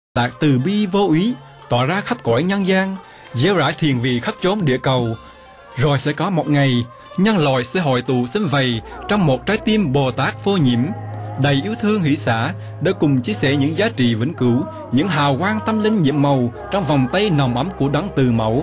Đạt từ bi vô úy, tỏa ra khắp cõi nhân gian, gieo rải thiền vị khắp chốn địa cầu. Rồi sẽ có một ngày, nhân loại sẽ hội tụ xúm vầy trong một trái tim Bồ Tát vô nhiễm, đầy yêu thương hỷ xả, để cùng chia sẻ những giá trị vĩnh cửu, những hào quang tâm linh nhiệm màu trong vòng tay nồng ấm của đấng từ mẫu.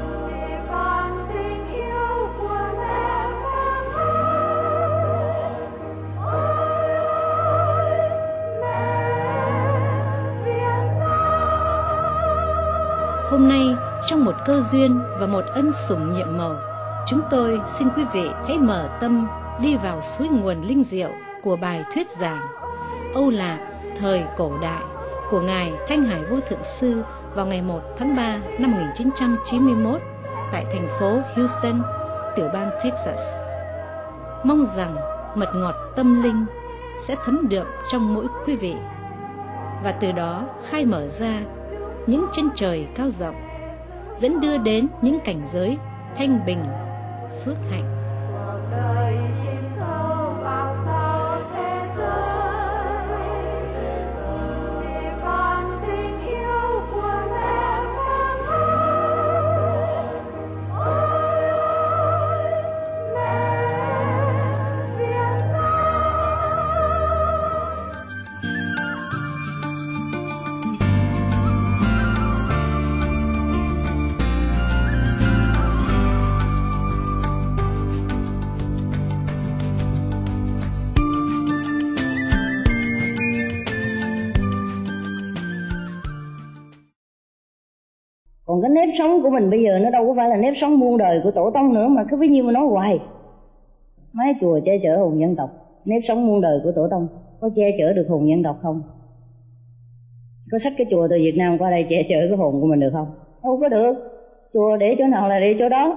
Hôm nay, trong một cơ duyên và một ân sủng nhiệm màu, chúng tôi xin quý vị hãy mở tâm đi vào suối nguồn linh diệu của bài thuyết giảng Âu Lạc thời cổ đại của Ngài Thanh Hải Vô Thượng Sư vào ngày 1 tháng 3 năm 1991 tại thành phố Houston, tiểu bang Texas. Mong rằng mật ngọt tâm linh sẽ thấm đượm trong mỗi quý vị và từ đó khai mở ra những chân trời cao rộng, dẫn đưa đến những cảnh giới thanh bình, phước hạnh. Còn cái nếp sống của mình bây giờ nó đâu có phải là nếp sống muôn đời của tổ tông nữa, mà cứ bấy nhiêu mà nói hoài. Mấy chùa che chở hồn dân tộc, nếp sống muôn đời của tổ tông có che chở được hồn dân tộc không? Có xách cái chùa từ Việt Nam qua đây che chở cái hồn của mình được không? Đâu có được. Chùa để chỗ nào là để chỗ đó.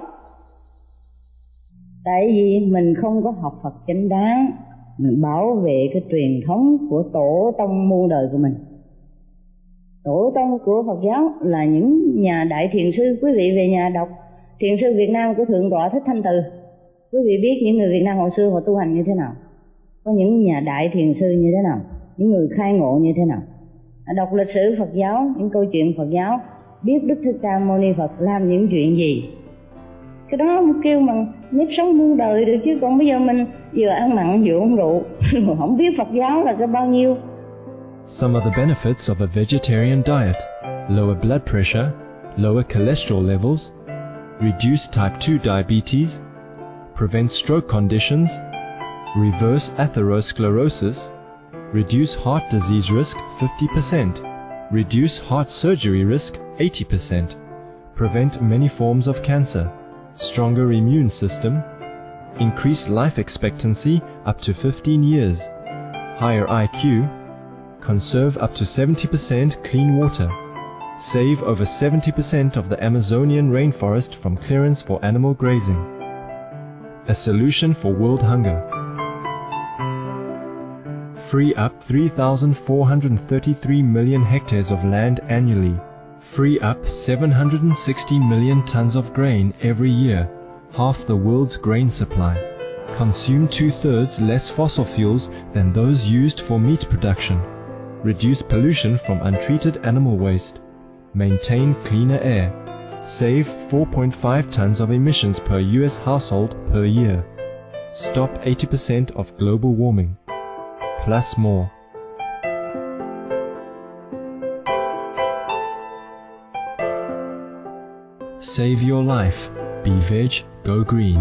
Tại vì mình không có học Phật chánh đáng, mình bảo vệ cái truyền thống của tổ tông muôn đời của mình. Tổ tông của Phật giáo là những nhà đại thiền sư. Quý vị về nhà đọc Thiền sư Việt Nam của Thượng tọa Thích Thanh Từ, quý vị biết những người Việt Nam hồi xưa họ tu hành như thế nào, có những nhà đại thiền sư như thế nào, những người khai ngộ như thế nào. Đọc lịch sử Phật giáo, những câu chuyện Phật giáo, biết Đức Thích Ca Mâu Ni Phật làm những chuyện gì. Cái đó kêu bằng nếp sống muôn đời được chứ. Còn bây giờ mình vừa ăn mặn vừa uống rượu không biết Phật giáo là cái bao nhiêu. Some of the benefits of a vegetarian diet: lower blood pressure, lower cholesterol levels, reduce type 2 diabetes, prevent stroke conditions, reverse atherosclerosis, reduce heart disease risk 50%, reduce heart surgery risk 80%, prevent many forms of cancer, stronger immune system, increase life expectancy up to 15 years, higher IQ, conserve up to 70% clean water, save over 70% of the Amazonian rainforest from clearance for animal grazing. A solution for world hunger. Free up 3,433 million hectares of land annually. Free up 760 million tons of grain every year, half the world's grain supply. Consume 2/3 less fossil fuels than those used for meat production. Reduce pollution from untreated animal waste. Maintain cleaner air. Save 4.5 tons of emissions per US household per year. Stop 80% of global warming. Plus more. Save your life. Be veg, go green.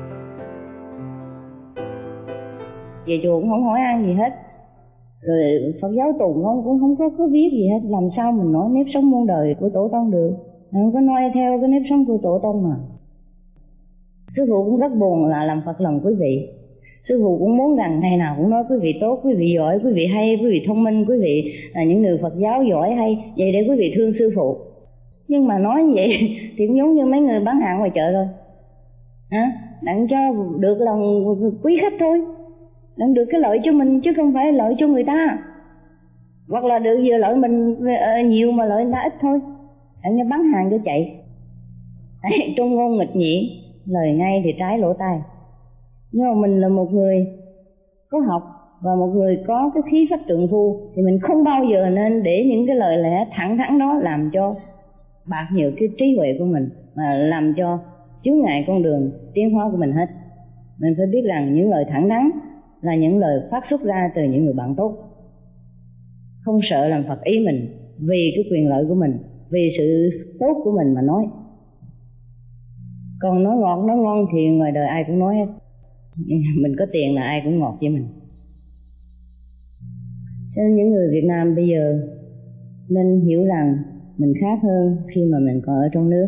Về chùa cũng không hỏi ăn gì hết, rồi Phật giáo tùng cũng không có biết gì hết. Làm sao mình nói nếp sống muôn đời của tổ tông được? Không có noi theo cái nếp sống của tổ tông mà. Sư phụ cũng rất buồn là làm Phật lòng quý vị. Sư phụ cũng muốn rằng ngày nào cũng nói quý vị tốt, quý vị giỏi, quý vị hay, quý vị thông minh, quý vị là những người Phật giáo giỏi hay, vậy để quý vị thương sư phụ. Nhưng mà nói như vậy thì cũng giống như mấy người bán hàng ngoài chợ rồi. Đặng cho được lòng quý khách thôi, đặng được cái lợi cho mình chứ không phải lợi cho người ta. Hoặc là được vừa lợi mình nhiều mà lợi người ta ít thôi, đặng cho bán hàng cho chạy. Trung ngôn nghịch nhị, lời ngay thì trái lỗ tai. Nhưng mà mình là một người có học và một người có cái khí phách trượng phu thì mình không bao giờ nên để những cái lời lẽ thẳng thắn đó làm cho bạc nhược cái trí huệ của mình, mà làm cho chướng ngại con đường tiến hóa của mình hết. Mình phải biết rằng những lời thẳng thắn là những lời phát xuất ra từ những người bạn tốt, không sợ làm phật ý mình vì cái quyền lợi của mình, vì sự tốt của mình mà nói. Còn nói ngọt nói ngon thì ngoài đời ai cũng nói hết, mình có tiền là ai cũng ngọt với mình. Cho nên những người Việt Nam bây giờ nên hiểu rằng mình khác hơn khi mà mình còn ở trong nước.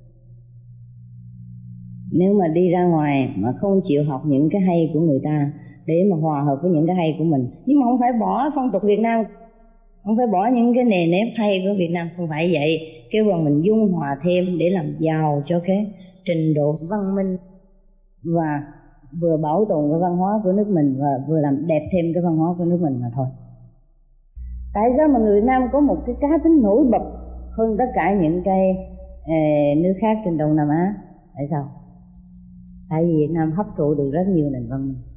Nếu mà đi ra ngoài mà không chịu học những cái hay của người ta để mà hòa hợp với những cái hay của mình, nhưng mà không phải bỏ phong tục Việt Nam, không phải bỏ những cái nề nếp hay của Việt Nam, không phải vậy. Kêu bằng mình dung hòa thêm để làm giàu cho cái trình độ văn minh, và vừa bảo tồn cái văn hóa của nước mình và vừa làm đẹp thêm cái văn hóa của nước mình mà thôi. Tại sao mà người Việt Nam có một cái cá tính nổi bật hơn tất cả những cái nước khác trên Đông Nam Á? Tại sao? Tại vì Việt Nam hấp thụ được rất nhiều nền văn minh.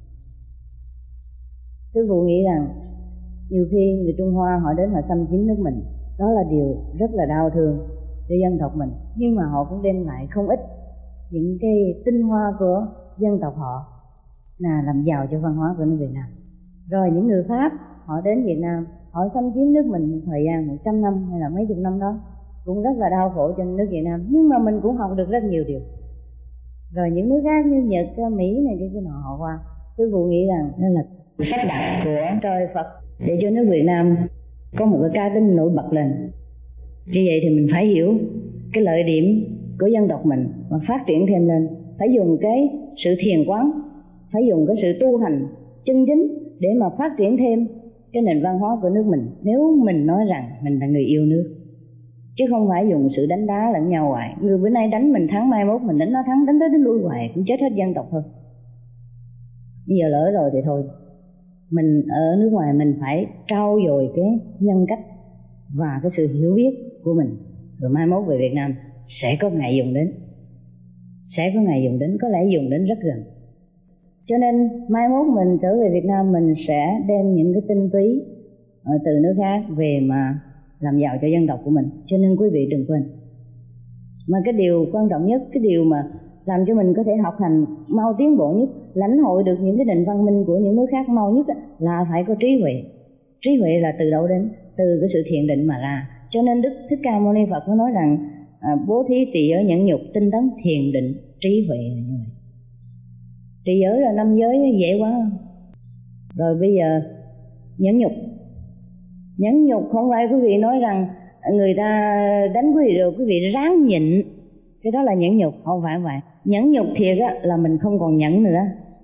Sư phụ nghĩ rằng nhiều khi người Trung Hoa họ đến họ xâm chiếm nước mình, đó là điều rất là đau thương cho dân tộc mình, nhưng mà họ cũng đem lại không ít những cái tinh hoa của dân tộc họ là làm giàu cho văn hóa của nước Việt Nam. Rồi những người Pháp họ đến Việt Nam, họ xâm chiếm nước mình thời gian 100 năm hay là mấy chục năm đó, cũng rất là đau khổ cho nước Việt Nam, nhưng mà mình cũng học được rất nhiều điều. Rồi những nước khác như Nhật, Mỹ này cái nọ họ qua. Sư phụ nghĩ rằng đó là sắp đặt của trời Phật để cho nước Việt Nam có một cái cá tính nổi bật lên. Như vậy thì mình phải hiểu cái lợi điểm của dân tộc mình mà phát triển thêm lên. Phải dùng cái sự thiền quán, phải dùng cái sự tu hành chân chính để mà phát triển thêm cái nền văn hóa của nước mình. Nếu mình nói rằng mình là người yêu nước, chứ không phải dùng sự đánh đá lẫn nhau hoài. Người bữa nay đánh mình thắng, mai mốt mình đánh nó thắng, đánh tới đánh lui hoài cũng chết hết dân tộc thôi. Bây giờ lỡ rồi thì thôi. Mình ở nước ngoài mình phải trau dồi cái nhân cách và cái sự hiểu biết của mình, rồi mai mốt về Việt Nam sẽ có ngày dùng đến, sẽ có ngày dùng đến, có lẽ dùng đến rất gần. Cho nên mai mốt mình trở về Việt Nam, mình sẽ đem những cái tinh túy từ nước khác về mà làm giàu cho dân tộc của mình. Cho nên quý vị đừng quên. Mà cái điều quan trọng nhất, cái điều mà làm cho mình có thể học hành mau tiến bộ nhất, lãnh hội được những cái nền văn minh của những nước khác mau nhất là phải có trí huệ. Trí huệ là từ đâu đến? Từ cái sự thiền định mà ra. Cho nên Đức Thích Ca Mâu Ni Phật có nói rằng bố thí trì giới nhẫn nhục tinh tấn thiền định trí huệ là như vậy. Trì giới là 5 giới dễ quá. Rồi bây giờ nhẫn nhục. Nhẫn nhục không phải quý vị nói rằng người ta đánh quý vị rồi quý vị ráng nhịn, cái đó là nhẫn nhục, không phải vậy. Nhẫn nhục thiệt á là mình không còn nhẫn nữa.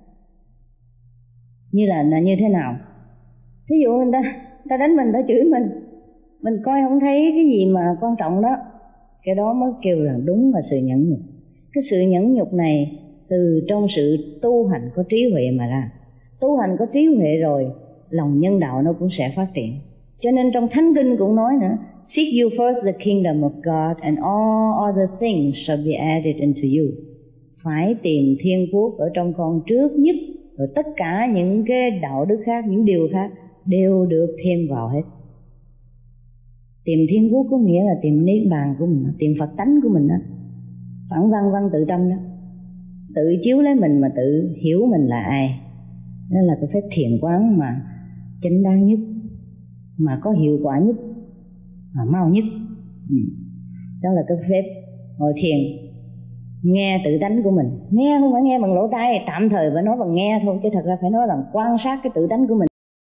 Như là như thế nào? Thí dụ người ta đánh mình, ta chửi mình coi không thấy cái gì mà quan trọng đó, cái đó mới kêu là đúng là sự nhẫn nhục. Cái sự nhẫn nhục này từ trong sự tu hành có trí huệ mà ra. Tu hành có trí huệ rồi, lòng nhân đạo nó cũng sẽ phát triển. Cho nên trong Thánh Kinh cũng nói nữa, seek you first the kingdom of God and all other things shall be added unto you. Phải tìm thiên quốc ở trong con trước nhất, rồi tất cả những cái đạo đức khác, những điều khác đều được thêm vào hết. Tìm thiên quốc có nghĩa là tìm niết bàn của mình, tìm Phật tánh của mình đó. Phản văn văn tự tâm đó. Tự chiếu lấy mình mà tự hiểu mình là ai. Đó là cái phép thiền quán mà chánh đáng nhất, mà có hiệu quả nhất, mà mau nhất. Đó là cái phép ngồi thiền, nghe tự tánh của mình. Nghe không phải nghe bằng lỗ tai, tạm thời phải nói bằng nghe thôi, chứ thật ra phải nói bằng quan sát cái tự tánh của mình.